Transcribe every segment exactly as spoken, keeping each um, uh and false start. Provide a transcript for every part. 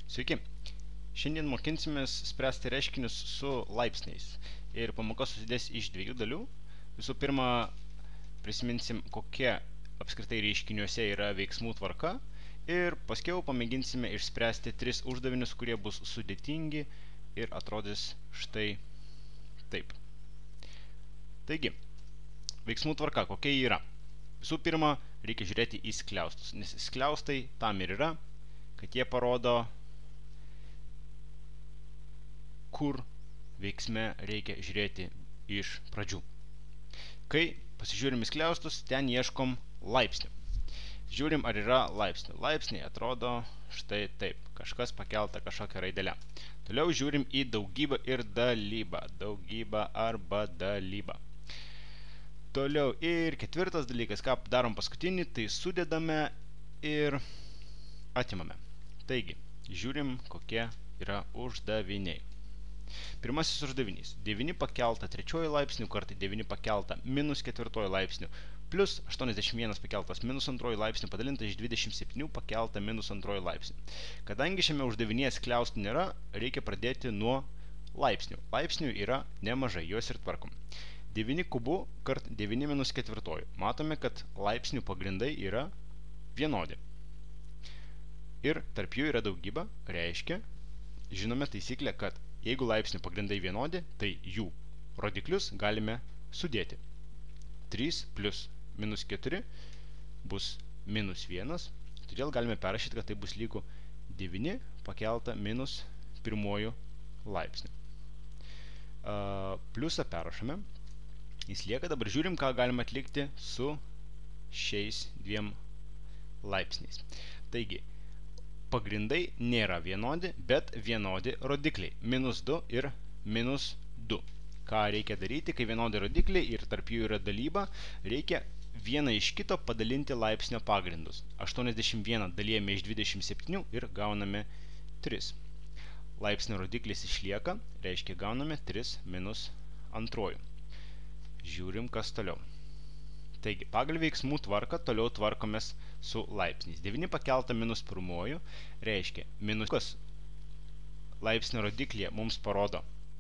Sveiki! Šiandien mokinsimės spręsti reiškinius su laipsniais. Ir pamoka susidės iš dviejų dalių. Visų pirma, prisiminsim, kokia apskritai reiškiniuose yra veiksmų tvarka. Ir paskiau pamėginsime išspręsti tris uždavinius, kurie bus sudėtingi ir atrodys štai taip. Taigi, veiksmų tvarka, kokia ji yra? Visų pirma, reikia žiūrėti į skliaustus, nes skliaustai tam ir yra, kad jie parodo, kur veiksme reikia žiūrėti iš pradžių. Kai pasižiūrim į skliaustus, ten ieškom laipsnių. Žiūrim, ar yra laipsnių. Laipsniai atrodo štai taip. Kažkas pakelta kažkokia raidelė. Toliau žiūrim į daugybą ir dalybą. Daugybą arba dalybą. Toliau ir ketvirtas dalykas, ką darom paskutinį, tai sudedame ir atimame. Taigi, žiūrim, kokie yra uždaviniai. Pirmasis uždavinys. devyni pakelta trečioji laipsnių kartai devyni pakelta minus ketvirtoji laipsnių plus aštuoniasdešimt vienas pakeltas minus antroji laipsnių padalinta iš dvidešimt septyni pakelta minus antroji laipsnių. Kadangi šiame uždavinyje skliaustų nėra, reikia pradėti nuo laipsnių. Laipsnių yra nemažai, juos ir tvarkom. devyni kubu kart devyni minus ketvirtoji. Matome, kad laipsnių pagrindai yra vienodi. Ir tarp jų yra daugybė, reiškia, žinome taisyklę, kad jeigu laipsnių pagrindai vienodi, tai jų rodiklius galime sudėti. trys plus minus keturi bus minus vienas, todėl galime perrašyti, kad tai bus lygu devyni pakelta minus pirmojų laipsnių. Uh, pliusą perrašame. Jis lieka, dabar žiūrim, ką galime atlikti su šiais dviem laipsniais. Taigi, pagrindai nėra vienodi, bet vienodi rodikliai. Minus du ir minus du. Ką reikia daryti, kai vienodi rodikliai ir tarp jų yra dalyba, reikia vieną iš kito padalinti laipsnio pagrindus. aštuoniasdešimt vieną dalijame iš dvidešimt septyni ir gauname tris. Laipsnio rodiklis išlieka, reiškia gauname tris minus antrojų. Žiūrim, kas toliau. Taigi, pagal veiksmų tvarką toliau tvarkomės su laipsniais. devyni pakelta minus pirmojų reiškia minus kas laipsnio rodiklyje mums parodo,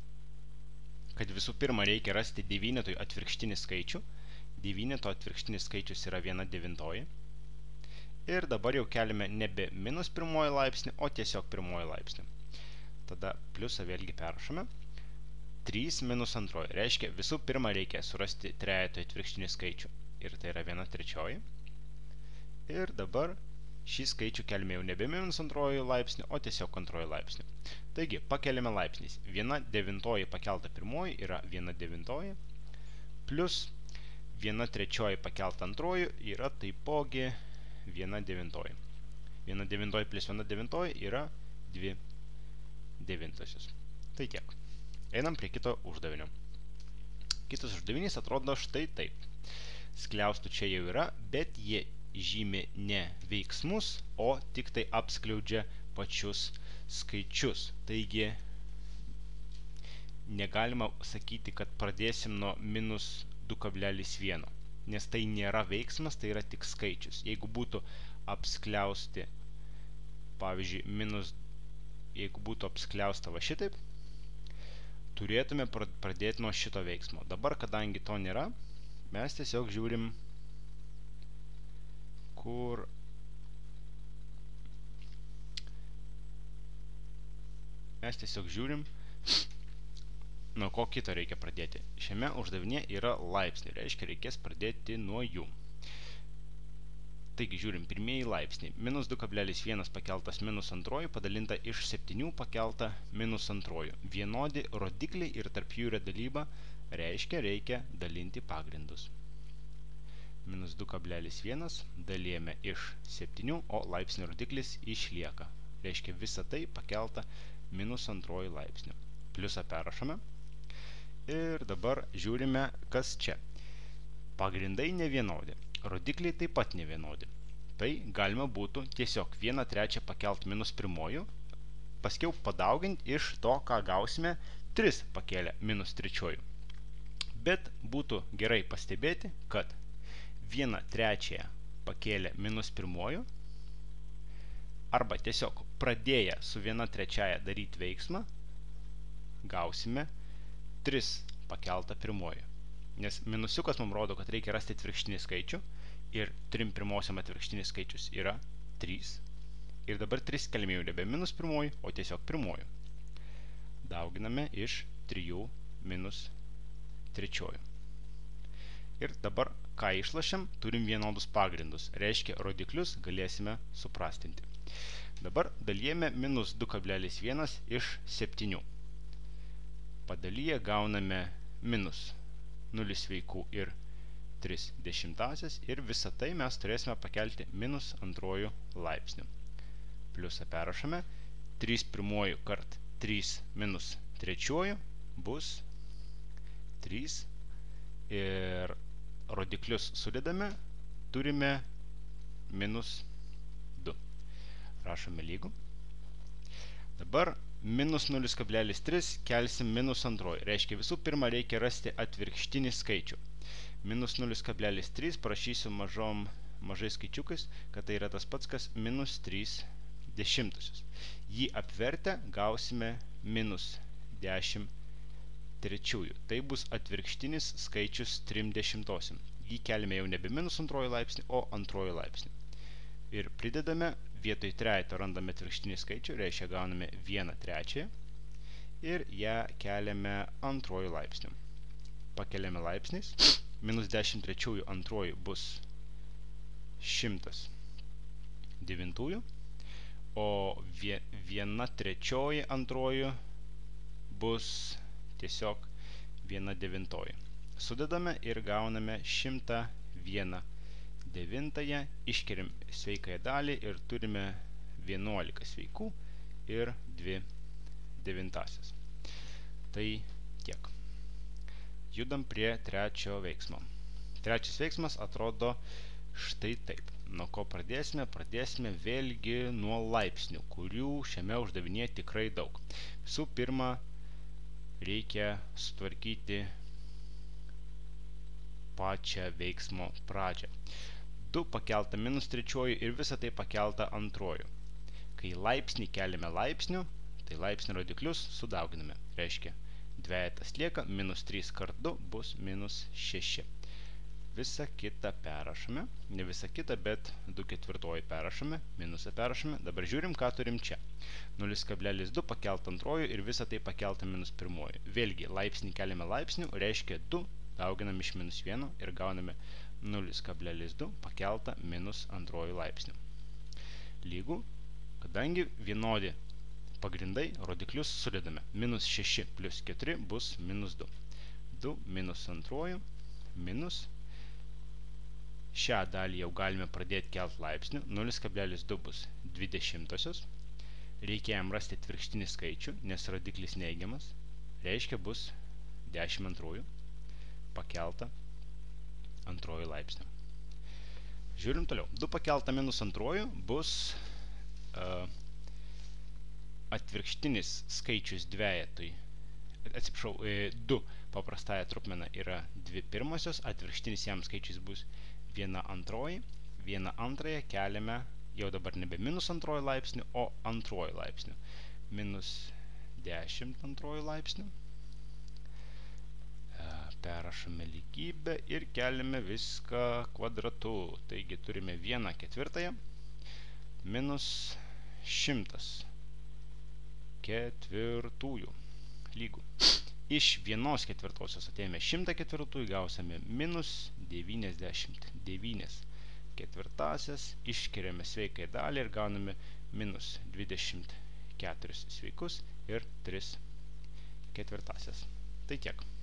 kad visų pirma reikia rasti devynetui atvirkštinį skaičių. Devyneto atvirkštinis skaičius yra viena devintoji. Ir dabar jau keliame nebe minus pirmoji laipsnį, o tiesiog pirmoji laipsnį. Tada pliusą vėlgi perrašome. trys minus antroji reiškia visų pirma reikia surasti trejeto atvirkštinį skaičių. Ir tai yra viena trečioji. Ir dabar šį skaičių keliame jau nebe minus antroji laipsnį, o tiesiog antroji laipsnį. Taigi, pakeliame laipsniais. viena devintoji pakelta pirmoji yra viena devintoji, plus viena trečioji pakelta antroji yra taipogi viena devintoji. viena devintoji plus viena devintoji yra dvi devintosios. Tai tiek. Einam prie kito uždavinio. Kitas uždavinys atrodo štai taip. Skliaustų čia jau yra, bet jie žymi ne veiksmus, o tik tai apskliaudžia pačius skaičius. Taigi, negalima sakyti, kad pradėsim nuo minus du kablelis vieno, nes tai nėra veiksmas, tai yra tik skaičius. Jeigu būtų apskliausti, pavyzdžiui, minus, jeigu būtų apskliausta va šitaip, turėtume pradėti nuo šito veiksmo. Dabar, kadangi to nėra, mes tiesiog žiūrim, kur mes tiesiog žiūrim, nuo ko kito reikia pradėti. Šiame uždavinėje yra laipsniai, reiškia, reikės pradėti nuo jų. Taigi, žiūrim, pirmieji laipsniai. Minus du kablelis vienas pakeltas minus antroji padalinta iš septynių pakelta minus antroji. Vienodi rodikliai ir tarp jų yra dalyba, reiškia, reikia dalinti pagrindus. Minus du kablelis vienas dalijame iš septynių, o laipsnio rodiklis išlieka. Reiškia, visa tai pakelta minus antroji laipsnių. Pliusą perrašome. Ir dabar žiūrime, kas čia. Pagrindai nevienodi. Rodikliai taip pat nevienodi. Tai galima būtų tiesiog vieną trečią pakelt minus pirmojų, paskiau padaugint iš to, ką gausime, tris pakėlę minus trečiojų. Bet būtų gerai pastebėti, kad vieną trečiąją pakėlę minus pirmojų arba tiesiog pradėję su viena trečiaja daryti veiksmą, gausime tris pakeltą pirmuoju. Nes minusiukas mums rodo, kad reikia rasti atvirkštinį skaičių ir trim pirmosiam atvirkštinis skaičius yra trys. Ir dabar tris keliame jau nebe minus pirmoji, o tiesiog pirmoji. Dauginame iš trijų minus trečiojo. Ir dabar, ką išlašiam, turim vienodus pagrindus. Reiškia, rodiklius galėsime suprastinti. Dabar dalijame minus du kablelis vienas iš septynių. Padalyję gauname minus nulis sveikų ir tris dešimtasias ir visą tai mes turėsime pakelti minus antrojų laipsnių. Pliusą perrašame, trys pirmojų kart trys minus trečiojų bus trys ir rodiklius sudedame, turime minus du. Rašome lygų. Dabar minus nulis kablelis tris kelsim minus antroji. Reiškia, visų pirma reikia rasti atvirkštinį skaičių. Minus nulis kablelis trys parašysiu mažom, mažai skaičiukais, kad tai yra tas pats, kas minus trys dešimtosios. Jį apvertę gausime minus dešimt trečiųjų. Tai bus atvirkštinis skaičius trim dešimtosiam. Jį keliame jau nebe minus antroji laipsnį, o antroji laipsnį. Ir pridedame, vietoj trejeto randame atvirkštinį skaičių, reiškia gauname vieną trečiąją ir ją keliame antroji laipsnių. Pakeliame laipsniais, minus dešimt trečiųjų antroji bus šimtas devintųjų, o viena trečioji antroji bus tiesiog viena devintoji. Sudedame ir gauname šimtą vieną devintąją, iškeliam sveikąją dalį ir turime vienuolika sveikų ir dvi devintasias. Tai tiek. Judam prie trečio veiksmo. Trečias veiksmas atrodo štai taip. Nuo ko pradėsime? Pradėsime vėlgi nuo laipsnių, kurių šiame uždavinėje tikrai daug. Visų pirma, reikia sutvarkyti pačią veiksmo pradžią. du pakelta minus trečioji ir visą tai pakelta antroju. Kai laipsnį keliame laipsnių, tai laipsnių rodiklius sudauginame. Reiškia, dvejetas lieka, minus trys kart du bus minus šeši. Visą kitą perrašome, ne visą kitą, bet du ketvirtoji perrašome, minusą perrašome. Dabar žiūrim, ką turim čia. nulis kablelis du pakelta antroju ir visą tai pakelta minus pirmoju. Vėlgi, laipsnį keliame laipsnių, reiškia du dauginam iš minus vieno ir gauname nulis kablelis du pakelta minus antroju laipsniu. Lygų, kadangi vienodi pagrindai, rodiklius sudedame. Minus šeši plus keturi bus minus du. du minus antroju minus. Šią dalį jau galime pradėti kelt laipsnių. nulis kablelis du bus dvidešimtosios. Reikia jam rasti atvirkštinį skaičių, nes rodiklis neigiamas. Reiškia, bus dešimt antrųjų pakelta antroji laipsnio. Žiūrim toliau. du pakelta minus antroji bus uh, atvirkštinis skaičius dvejetui. Atsiprašau, du paprastąją trupmeną yra dvi pirmosios, atvirkštinis jam skaičius bus viena antroji. Vieną antrąją keliame jau dabar nebe minus antroji laipsnių, o antroji laipsnių. Minus dešimt antroji laipsnių. Perrašome lygybę ir keliame viską kvadratu. Taigi turime vieną ketvirtąją minus šimtas ketvirtųjų lygų. Iš vienos ketvirtosios atėjame šimtą ketvirtųjų, gausime minus devyniasdešimt devynias ketvirtasias, išskiriame sveikai dalį ir gauname minus dvidešimt keturis sveikus ir tris ketvirtasias. Tai tiek.